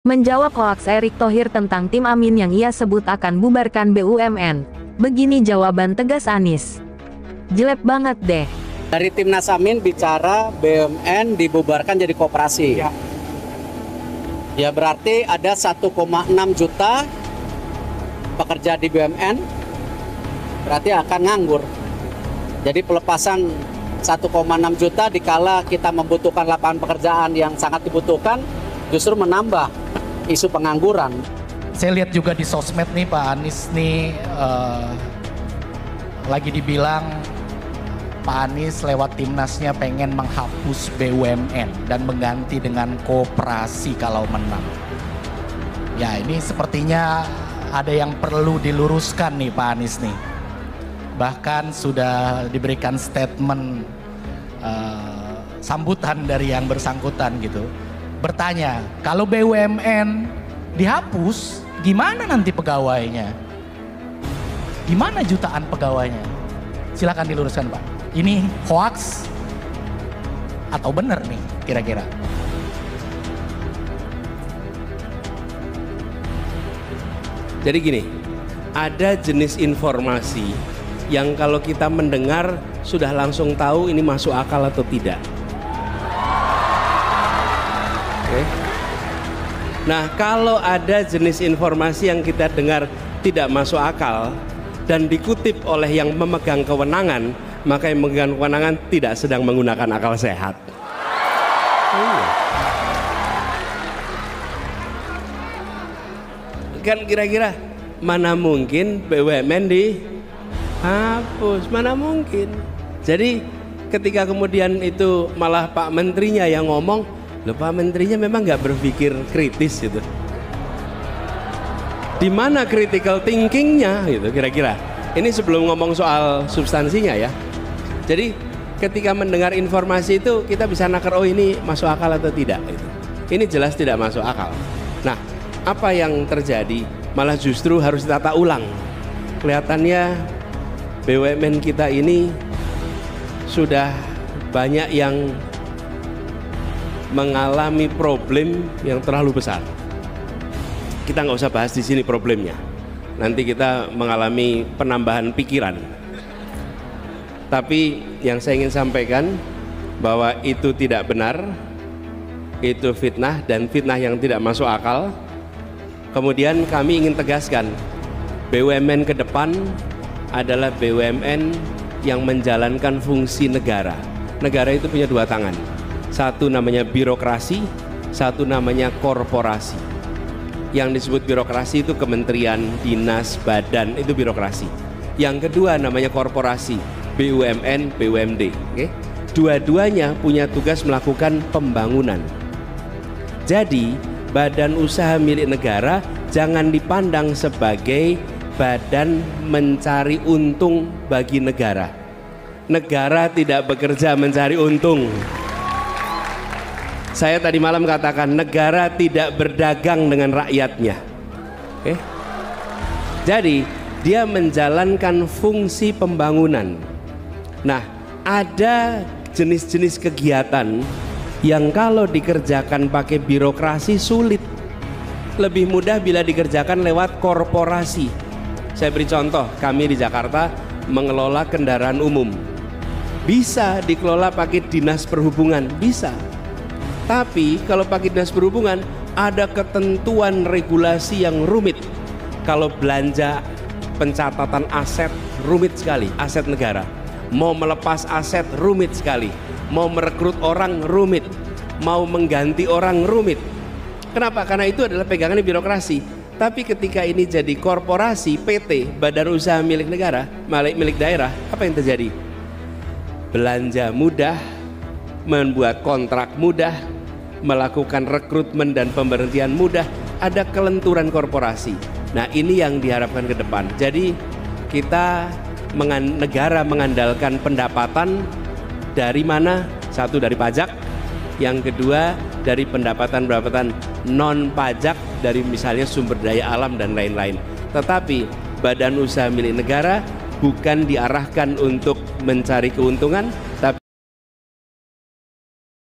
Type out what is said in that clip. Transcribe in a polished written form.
Menjawab hoaks Erick Thohir tentang tim Amin yang ia sebut akan bubarkan BUMN, begini jawaban tegas Anies. Jelek banget deh. Dari Timnas Amin bicara BUMN dibubarkan jadi koperasi. Ya berarti ada 1,6 juta pekerja di BUMN, berarti akan nganggur. Jadi pelepasan 1,6 juta dikala kita membutuhkan lapangan pekerjaan yang sangat dibutuhkan, justru menambah isu pengangguran. Saya lihat juga di sosmed nih Pak Anies nih lagi dibilang Pak Anies lewat timnasnya pengen menghapus BUMN dan mengganti dengan koperasi kalau menang. Ya ini sepertinya ada yang perlu diluruskan nih Pak Anies nih. Bahkan sudah diberikan statement sambutan dari yang bersangkutan gitu. Bertanya, kalau BUMN dihapus, gimana nanti pegawainya? Gimana jutaan pegawainya? Silakan diluruskan Pak. Ini hoax atau benar nih kira-kira? Jadi gini, ada jenis informasi yang kalau kita mendengar sudah langsung tahu ini masuk akal atau tidak. Oke. Nah, kalau ada jenis informasi yang kita dengar tidak masuk akal dan dikutip oleh yang memegang kewenangan, maka yang memegang kewenangan tidak sedang menggunakan akal sehat. Kan kira-kira mana mungkin BUMN dihapus, mana mungkin. Jadi ketika kemudian itu malah Pak Menterinya yang ngomong, loh Pak Menterinya memang nggak berpikir kritis gitu. Di mana critical thinkingnya gitu kira-kira. Ini sebelum ngomong soal substansinya ya. Jadi ketika mendengar informasi itu kita bisa nakar, oh ini masuk akal atau tidak gitu. Ini jelas tidak masuk akal. Nah, apa yang terjadi? Malah justru harus ditata ulang. Kelihatannya BUMN kita ini sudah banyak yang mengalami problem yang terlalu besar. Kita nggak usah bahas di sini problemnya. Nanti kita mengalami penambahan pikiran. Tapi yang saya ingin sampaikan bahwa itu tidak benar, itu fitnah dan fitnah yang tidak masuk akal. Kemudian kami ingin tegaskan, BUMN ke depan adalah BUMN yang menjalankan fungsi negara. Negara itu punya dua tangan. Satu namanya birokrasi, satu namanya korporasi. Yang disebut birokrasi itu kementerian, dinas, badan, itu birokrasi. Yang kedua namanya korporasi, BUMN, BUMD. Okay? Dua-duanya punya tugas melakukan pembangunan. Jadi badan usaha milik negara jangan dipandang sebagai badan mencari untung bagi negara. Negara tidak bekerja mencari untung. Saya tadi malam katakan negara tidak berdagang dengan rakyatnya. Oke? Jadi dia menjalankan fungsi pembangunan. Nah, ada jenis-jenis kegiatan yang kalau dikerjakan pakai birokrasi sulit. Lebih mudah bila dikerjakan lewat korporasi. Saya beri contoh, kami di Jakarta mengelola kendaraan umum. Bisa dikelola pakai dinas perhubungan, bisa. Tapi kalau pakai dinas perhubungan ada ketentuan regulasi yang rumit. Kalau belanja pencatatan aset rumit sekali, aset negara. Mau melepas aset rumit sekali. Mau merekrut orang rumit. Mau mengganti orang rumit. Kenapa? Karena itu adalah pegangannya birokrasi. Tapi ketika ini jadi korporasi, PT, badan usaha milik negara, milik daerah, apa yang terjadi? Belanja mudah, membuat kontrak mudah, melakukan rekrutmen dan pemberhentian mudah, ada kelenturan korporasi. Nah ini yang diharapkan ke depan. Jadi kita negara mengandalkan pendapatan dari mana? Satu dari pajak, yang kedua dari pendapatan non pajak dari misalnya sumber daya alam dan lain-lain. Tetapi badan usaha milik negara bukan diarahkan untuk mencari keuntungan,